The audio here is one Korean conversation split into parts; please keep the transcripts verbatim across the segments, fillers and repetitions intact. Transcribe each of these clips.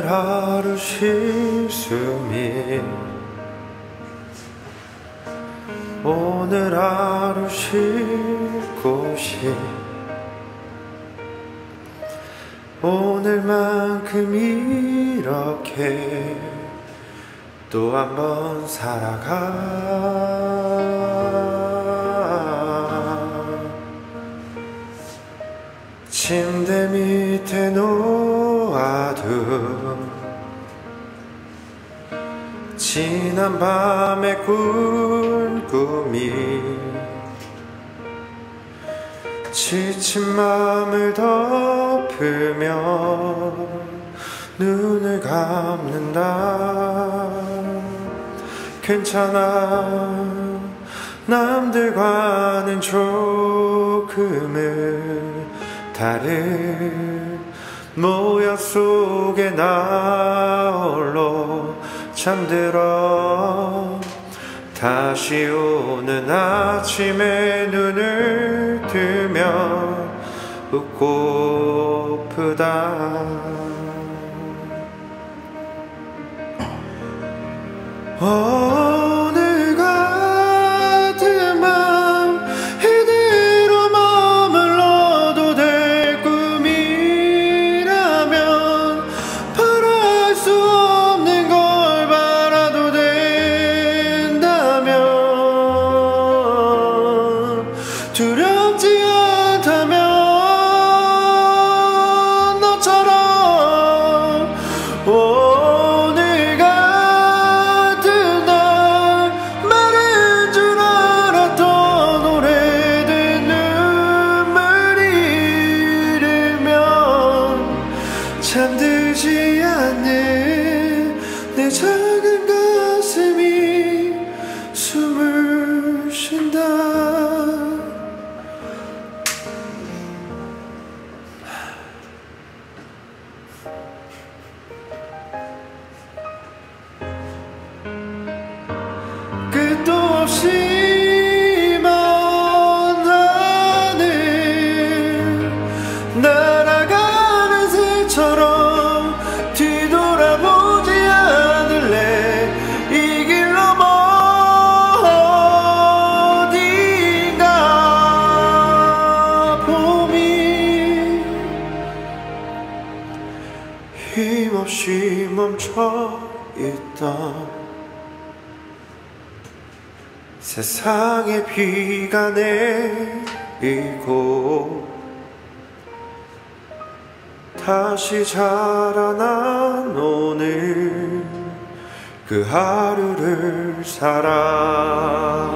오늘 하루 쉴 숨이 오늘 하루 쉴 곳이 오늘만큼 이렇게 또 한 번 살아가. 침대 밑에 놓아둔 지난 밤에 꾼 꿈이 지친 맘을 덮으며 눈을 감는다. 괜찮아, 남들과는 조금은 다른 모양 속에 나 홀로 잠들어. 다시 오는 아침에 눈을 뜨면 웃고프다. 오늘 같은 밤 이대로 머물러도 될 꿈이라면 바랄 수 없는 걸 바라도 된다면 두렵지 않다면 너처럼 오늘 같은 날 마른 줄 알았던 오래된 눈물이 흐르면 잠들지 않는 내 작은 가슴이 숨을 쉰다. 끝도 없이 먼 하늘 날아가는 새처럼 뒤돌아보지 않을래. 이 길로 어딘가 봄이 힘없이 멈춰 있던 세상에 비가 내리고 다시 자라난 오늘 그 하루를 살아.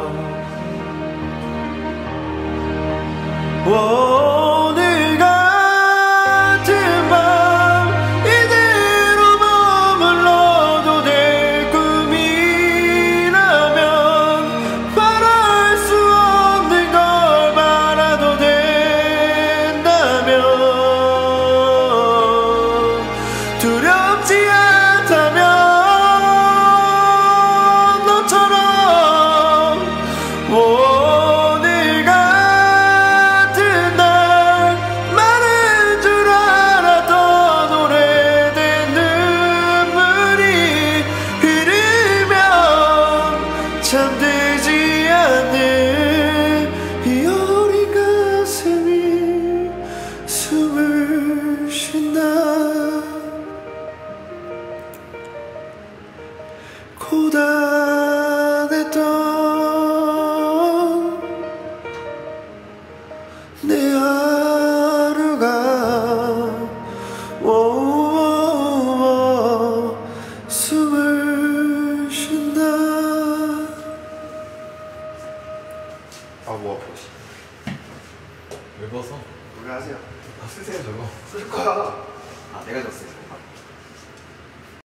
오늘 같은 밤 이대로 머물러도 될 꿈이라면 바랄 수 없는 걸 바라도 된다면 두렵지 않다면 너처럼 오늘 같은 날 마른 줄 알았던 오래된 눈물이 흐르면 잠들지 않는 이 어린 가슴이 숨을 쉰다. 고단했던 내 하루가 오오오 숨을 쉰다. 아, 뭐 아파. 왜 벗어? 노래 하세요. 아, 쓰세요 저거. 쓸 거야. 아, 내가 줬어요.